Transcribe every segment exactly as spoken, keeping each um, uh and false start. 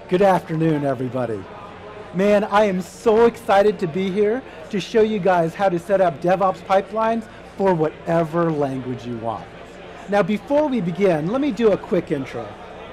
Good afternoon, everybody. Man, I am so excited to be here to show you guys how to set up DevOps pipelines for whatever language you want. Now, before we begin, let me do a quick intro.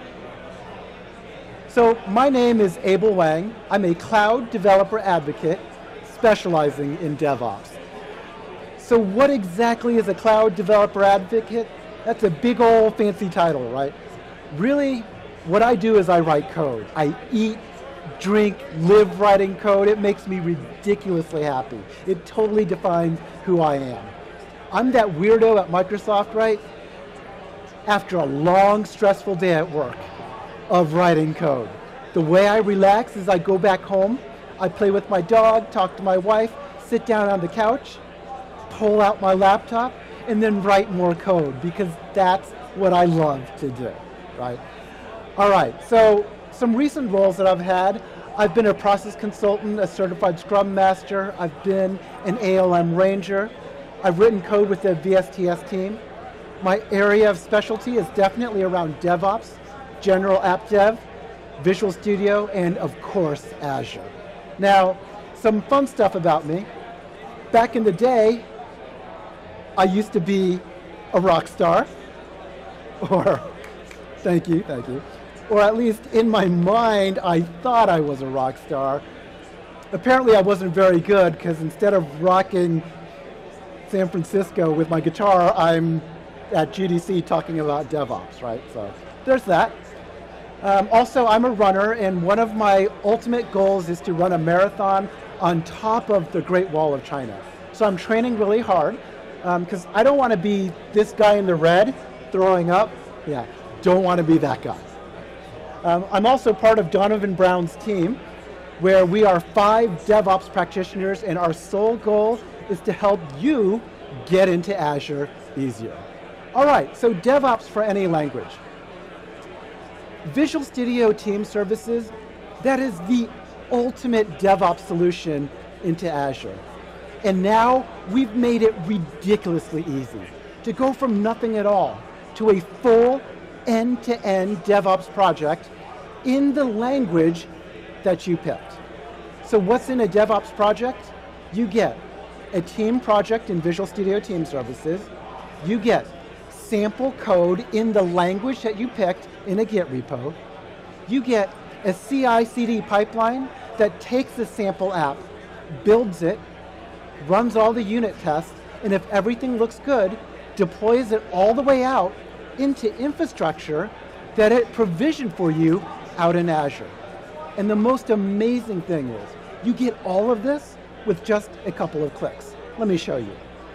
So, my name is Abel Wang. I'm a cloud developer advocate specializing in DevOps. So what exactly is a cloud developer advocate? That's a big old fancy title, right? Really, what I do is I write code. I eat, drink, live writing code. It makes me ridiculously happy. It totally defines who I am. I'm that weirdo at Microsoft, right? After a long, stressful day at work of writing code. The way I relax is I go back home, I play with my dog, talk to my wife, sit down on the couch, pull out my laptop, and then write more code, because that's what I love to do, right? All right, so some recent roles that I've had, I've been a process consultant, a certified Scrum Master, I've been an A L M Ranger, I've written code with the V S T S team. My area of specialty is definitely around DevOps, general app dev, Visual Studio, and of course, Azure. Now, some fun stuff about me. Back in the day, I used to be a rock star, or, thank you, thank you, or at least in my mind, I thought I was a rock star. Apparently I wasn't very good, because instead of rocking San Francisco with my guitar, I'm at G D C talking about DevOps, right? So there's that. Um, also, I'm a runner, and one of my ultimate goals is to run a marathon on top of the Great Wall of China. So I'm training really hard, because um, I don't want to be this guy in the red throwing up. Yeah, don't want to be that guy. Um, I'm also part of Donovan Brown's team, where we are five DevOps practitioners, and our sole goal is to help you get into Azure easier. All right, so DevOps for any language. Visual Studio Team Services, that is the ultimate DevOps solution into Azure. And now we've made it ridiculously easy to go from nothing at all to a full end-to-end DevOps project in the language that you picked. So what's in a DevOps project? You get a team project in Visual Studio Team Services. You get sample code in the language that you picked in a Git repo. You get a C I C D pipeline that takes the sample app, builds it, runs all the unit tests, and if everything looks good, deploys it all the way out into infrastructure that it provisioned for you out in Azure. And the most amazing thing is, you get all of this with just a couple of clicks. Let me show you.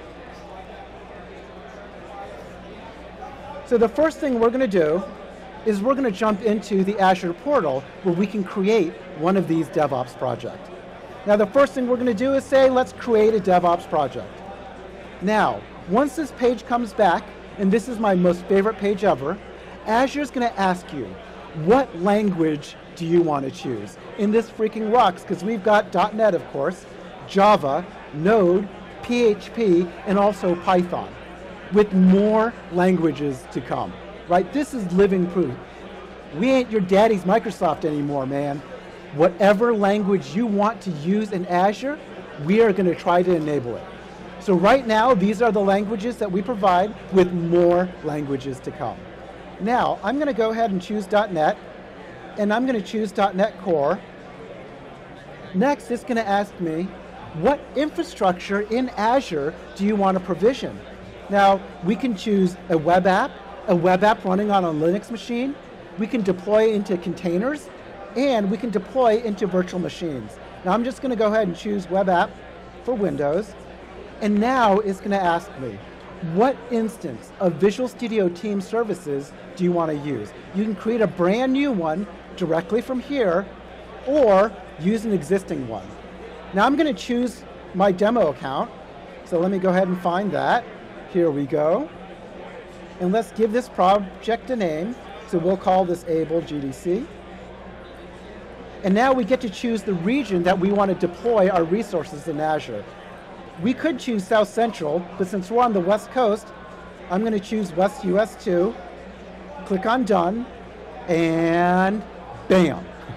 So the first thing we're going to do is we're going to jump into the Azure portal where we can create one of these DevOps projects. Now the first thing we're going to do is say, let's create a DevOps project. Now, once this page comes back, and this is my most favorite page ever, Azure's going to ask you, what language do you want to choose? And this freaking rocks, because we've got dot net, of course, Java, Node, P H P, and also Python, with more languages to come, right? This is living proof. We ain't your daddy's Microsoft anymore, man. Whatever language you want to use in Azure, we are going to try to enable it. So right now, these are the languages that we provide, with more languages to come. Now, I'm going to go ahead and choose dot net, and I'm going to choose dot net Core. Next, it's going to ask me, what infrastructure in Azure do you want to provision? Now, we can choose a web app, a web app running on a Linux machine. We can deploy into containers, and we can deploy into virtual machines. Now, I'm just going to go ahead and choose web app for Windows. And now it's going to ask me, what instance of Visual Studio Team Services do you want to use? You can create a brand new one directly from here, or use an existing one. Now I'm going to choose my demo account. So let me go ahead and find that. Here we go. And let's give this project a name. So we'll call this Able G D C. And now we get to choose the region that we want to deploy our resources in Azure. We could choose South Central, but since we're on the West Coast, I'm going to choose West U S two, click on Done, and bam.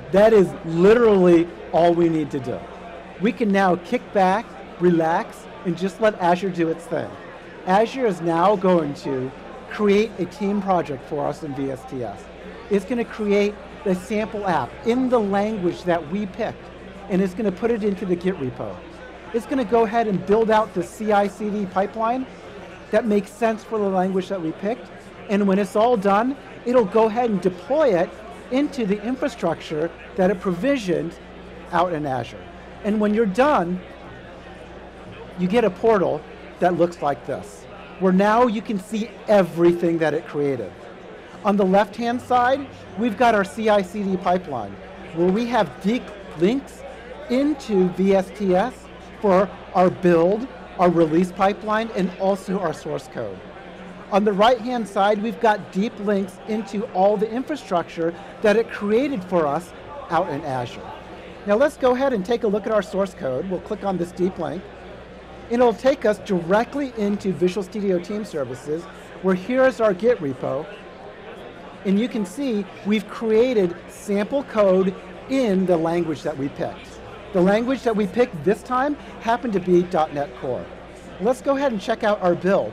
That is literally all we need to do. We can now kick back, relax, and just let Azure do its thing. Azure is now going to create a team project for us in V S T S. It's going to create the sample app in the language that we picked, and it's going to put it into the Git repo. It's going to go ahead and build out the C I C D pipeline that makes sense for the language that we picked, and when it's all done, it'll go ahead and deploy it into the infrastructure that it provisioned out in Azure. And when you're done, you get a portal that looks like this, where now you can see everything that it created. On the left-hand side, we've got our C I C D pipeline, where we have deep links into V S T S for our build, our release pipeline, and also our source code. On the right-hand side, we've got deep links into all the infrastructure that it created for us out in Azure. Now let's go ahead and take a look at our source code. We'll click on this deep link. It'll take us directly into Visual Studio Team Services, where here's our Git repo. And you can see we've created sample code in the language that we picked. The language that we picked this time happened to be dot net Core. Let's go ahead and check out our build.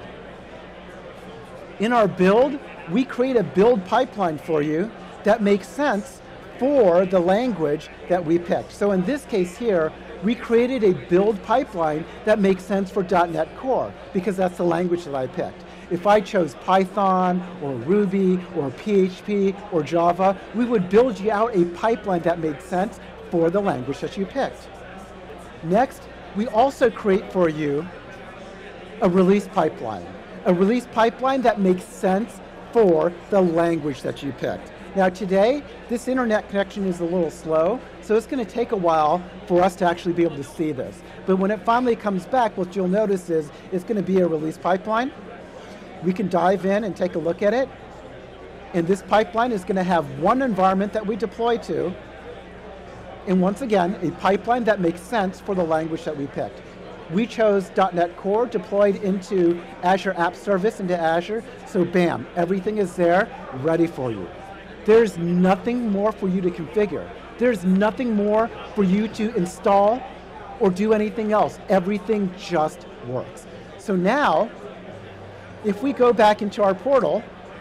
In our build, we create a build pipeline for you that makes sense for the language that we picked. So in this case here, we created a build pipeline that makes sense for dot net Core, because that's the language that I picked. If I chose Python, or Ruby, or P H P, or Java, we would build you out a pipeline that made sense for the language that you picked. Next, we also create for you a release pipeline. A release pipeline that makes sense for the language that you picked. Now today, this internet connection is a little slow, so it's going to take a while for us to actually be able to see this. But when it finally comes back, what you'll notice is it's going to be a release pipeline. We can dive in and take a look at it. And this pipeline is going to have one environment that we deploy to, and once again, a pipeline that makes sense for the language that we picked. We chose dot net Core deployed into Azure App Service, into Azure, so bam, everything is there, ready for you. There's nothing more for you to configure. There's nothing more for you to install or do anything else. Everything just works. So now, if we go back into our portal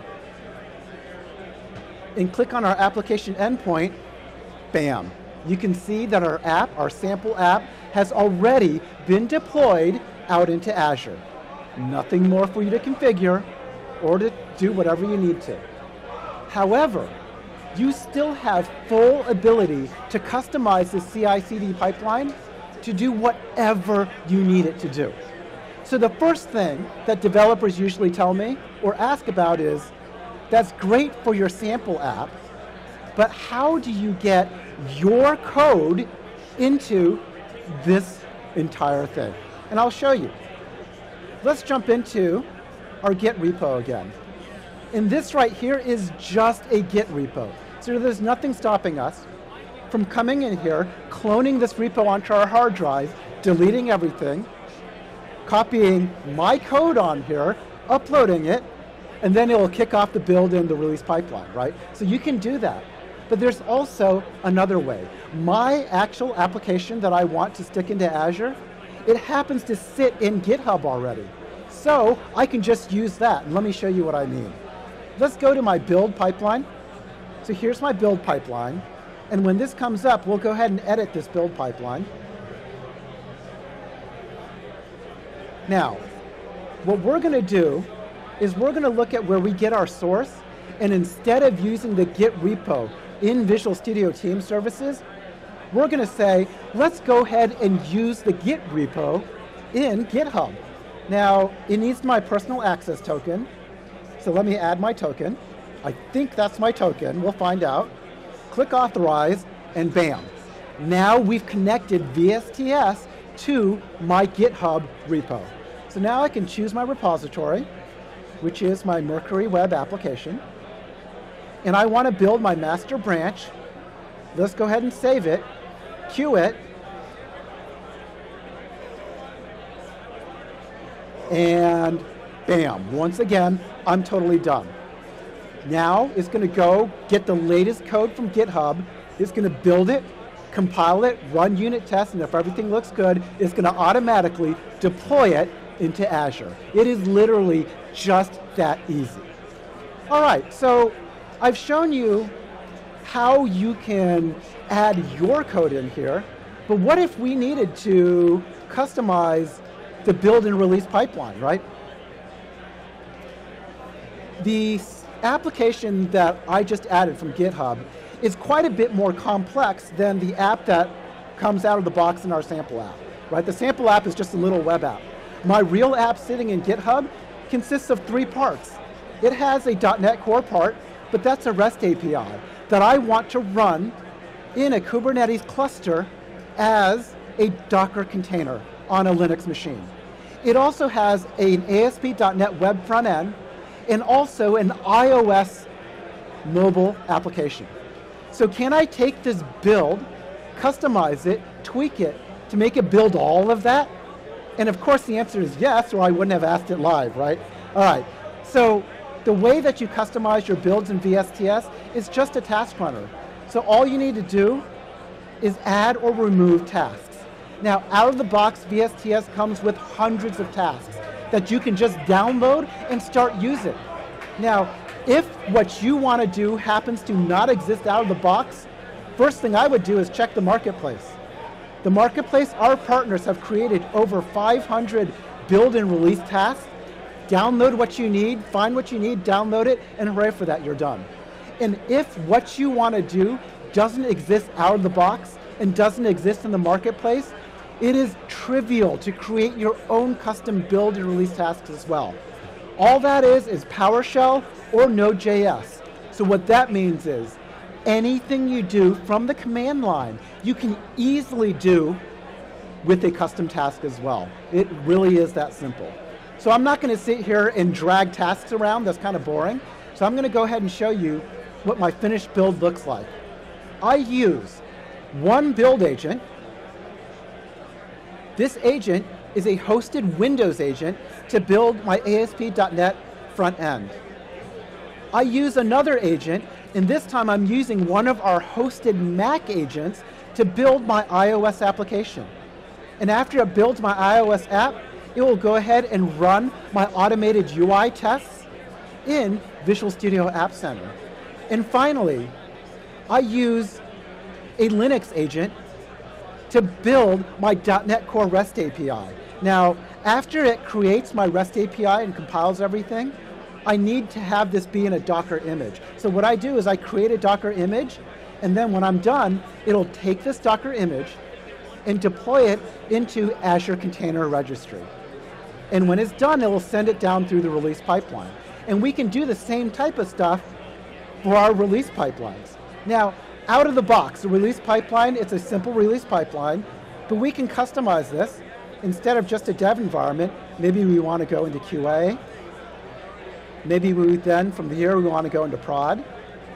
and click on our application endpoint, bam. You can see that our app, our sample app, has already been deployed out into Azure. Nothing more for you to configure or to do whatever you need to. However, you still have full ability to customize the C I C D pipeline to do whatever you need it to do. So the first thing that developers usually tell me or ask about is, that's great for your sample app, but how do you get your code into this entire thing? And I'll show you. Let's jump into our Git repo again. And this right here is just a Git repo. So there's nothing stopping us from coming in here, cloning this repo onto our hard drive, deleting everything, copying my code on here, uploading it, and then it will kick off the build and the release pipeline, right? So you can do that. But there's also another way. My actual application that I want to stick into Azure, it happens to sit in GitHub already. So I can just use that. And let me show you what I mean. Let's go to my build pipeline. So here's my build pipeline. And when this comes up, we'll go ahead and edit this build pipeline. Now, what we're going to do is we're going to look at where we get our source, and instead of using the Git repo in Visual Studio Team Services, we're going to say, let's go ahead and use the Git repo in GitHub. Now, it needs my personal access token, so let me add my token. I think that's my token. We'll find out. Click Authorize, and bam. Now we've connected V S T S to my GitHub repo. So now I can choose my repository, which is my Mercury web application. And I want to build my master branch. Let's go ahead and save it, queue it, and bam, once again, I'm totally done. Now it's going to go get the latest code from GitHub, It's going to build it, compile it, run unit tests, and if everything looks good, it's going to automatically deploy it into Azure. It is literally just that easy. All right, so I've shown you how you can add your code in here, but what if we needed to customize the build and release pipeline, right? The application that I just added from GitHub is quite a bit more complex than the app that comes out of the box in our sample app, right? The sample app is just a little web app. My real app sitting in GitHub consists of three parts. It has a dot net Core part, but that's a REST A P I that I want to run in a Kubernetes cluster as a Docker container on a Linux machine. It also has an A S P dot net web front end and also an iOS mobile application. So can I take this build, customize it, tweak it to make it build all of that? And of course the answer is yes, or I wouldn't have asked it live, right? All right, so the way that you customize your builds in V S T S is just a task runner. So all you need to do is add or remove tasks. Now, out of the box, V S T S comes with hundreds of tasks that you can just download and start using. Now, if what you want to do happens to not exist out of the box, first thing I would do is check the marketplace. The marketplace, our partners have created over five hundred build and release tasks. Download what you need, find what you need, download it, and hooray for that, you're done. And if what you want to do doesn't exist out of the box and doesn't exist in the marketplace, it is trivial to create your own custom build and release tasks as well. All that is is PowerShell or Node dot J S. So what that means is anything you do from the command line, you can easily do with a custom task as well. It really is that simple. So I'm not going to sit here and drag tasks around, that's kind of boring. So I'm going to go ahead and show you what my finished build looks like. I use one build agent. This agent is a hosted Windows agent to build my A S P dot net front end. I use another agent, and this time I'm using one of our hosted Mac agents to build my iOS application. And after it builds my iOS app, it will go ahead and run my automated U I tests in Visual Studio App Center. And finally, I use a Linux agent to build my dot net Core REST A P I. Now, after it creates my REST A P I and compiles everything, I need to have this be in a Docker image. So what I do is I create a Docker image, and then when I'm done, it'll take this Docker image and deploy it into Azure Container Registry. And when it's done, it will send it down through the release pipeline. And we can do the same type of stuff for our release pipelines. Now, out of the box, the release pipeline, it's a simple release pipeline, but we can customize this. Instead of just a dev environment, maybe we want to go into Q A. Maybe we then, from here, we want to go into prod.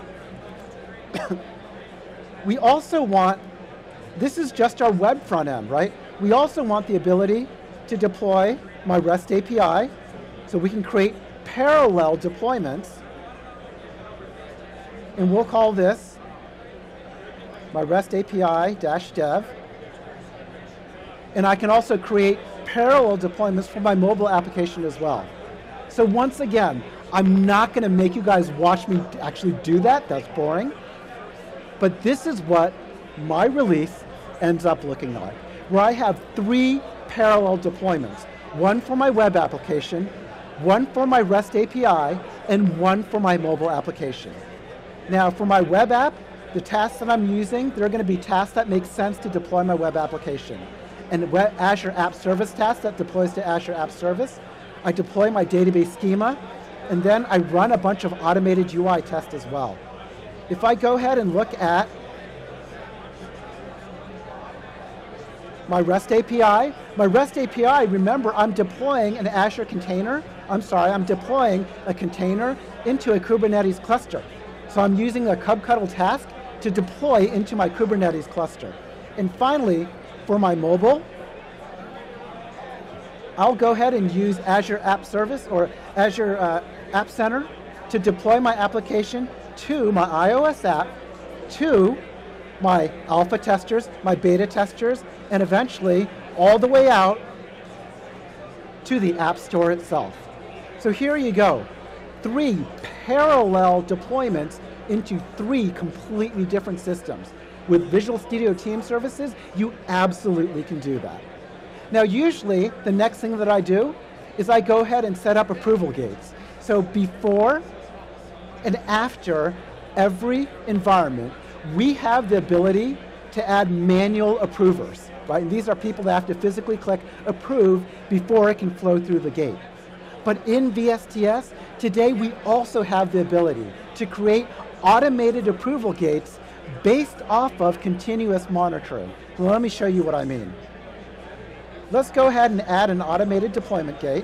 We also want, this is just our web front end, right? We also want the ability to deploy my REST A P I, so we can create parallel deployments, and we'll call this my REST A P I-dev, and I can also create parallel deployments for my mobile application as well. So once again, I'm not going to make you guys watch me actually do that, that's boring, but this is what my release ends up looking like, where I have three parallel deployments. One for my web application, one for my REST A P I, and one for my mobile application. Now for my web app, the tasks that I'm using, they're going to be tasks that make sense to deploy my web application. And web Azure App Service task that deploys to Azure App Service, I deploy my database schema, and then I run a bunch of automated U I tests as well. If I go ahead and look at my REST A P I. My REST A P I, remember, I'm deploying an Azure container. I'm sorry, I'm deploying a container into a Kubernetes cluster. So I'm using a kubectl task to deploy into my Kubernetes cluster. And finally, for my mobile, I'll go ahead and use Azure App Service or Azure uh, App Center to deploy my application to my iOS app to my alpha testers, my beta testers, and eventually all the way out to the App Store itself. So here you go, three parallel deployments into three completely different systems. With Visual Studio Team Services, you absolutely can do that. Now usually, the next thing that I do is I go ahead and set up approval gates. So before and after every environment, we have the ability to add manual approvers, right? And these are people that have to physically click approve before it can flow through the gate. But in V S T S, today we also have the ability to create automated approval gates based off of continuous monitoring. Well, let me show you what I mean. Let's go ahead and add an automated deployment gate.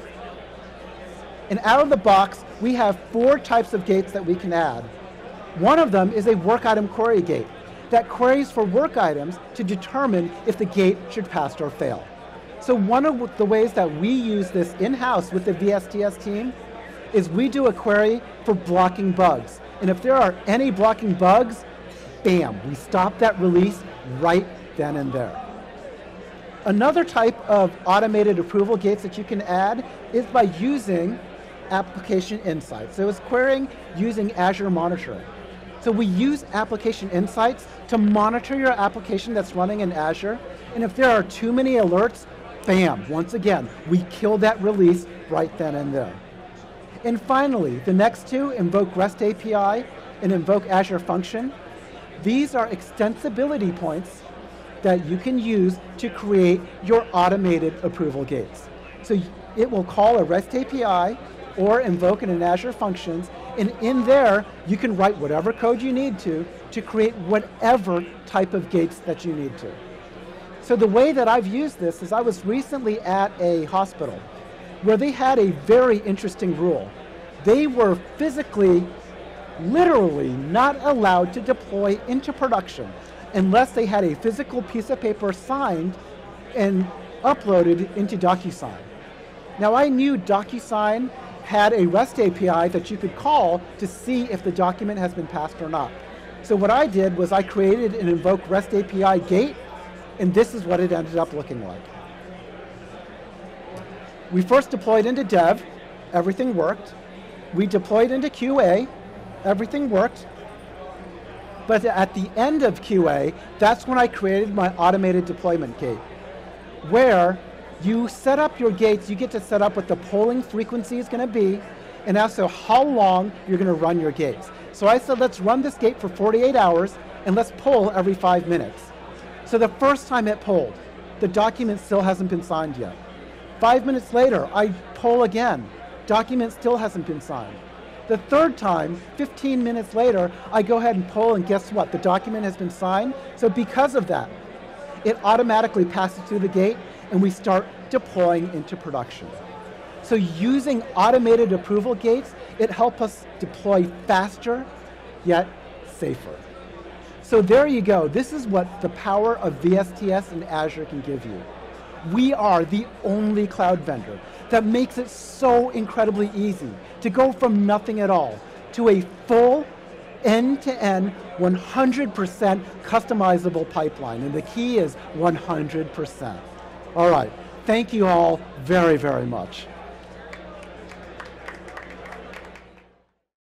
And out of the box, we have four types of gates that we can add. One of them is a work item query gate that queries for work items to determine if the gate should pass or fail. So one of the ways that we use this in-house with the V S T S team is we do a query for blocking bugs. And if there are any blocking bugs, bam, we stop that release right then and there. Another type of automated approval gates that you can add is by using application insights. So it's querying using Azure monitoring. So we use application insights to monitor your application that's running in Azure, and if there are too many alerts, bam, once again, we kill that release right then and there. And finally, the next two, invoke REST A P I and invoke Azure function. These are extensibility points that you can use to create your automated approval gates. So it will call a REST A P I or invoke an Azure functions, and in there, you can write whatever code you need to to create whatever type of gates that you need to. So the way that I've used this is I was recently at a hospital where they had a very interesting rule. They were physically, literally not allowed to deploy into production unless they had a physical piece of paper signed and uploaded into DocuSign. Now I knew DocuSign had a REST A P I that you could call to see if the document has been passed or not. So what I did was I created an invoke REST A P I gate, and this is what it ended up looking like. We first deployed into dev, everything worked. We deployed into Q A, everything worked. But at the end of Q A, that's when I created my automated deployment gate, where you set up your gates, you get to set up what the polling frequency is going to be, and also how long you're going to run your gates. So I said, let's run this gate for forty-eight hours, and let's poll every five minutes. So the first time it polled, the document still hasn't been signed yet. Five minutes later, I poll again. Document still hasn't been signed. The third time, fifteen minutes later, I go ahead and poll, and guess what? The document has been signed. So because of that, it automatically passes through the gate, and we start deploying into production. So using automated approval gates, it helps us deploy faster, yet safer. So there you go. This is what the power of V S T S and Azure can give you. We are the only cloud vendor that makes it so incredibly easy to go from nothing at all to a full end-to-end one hundred percent customizable pipeline. And the key is one hundred percent. All right, thank you all very, very much.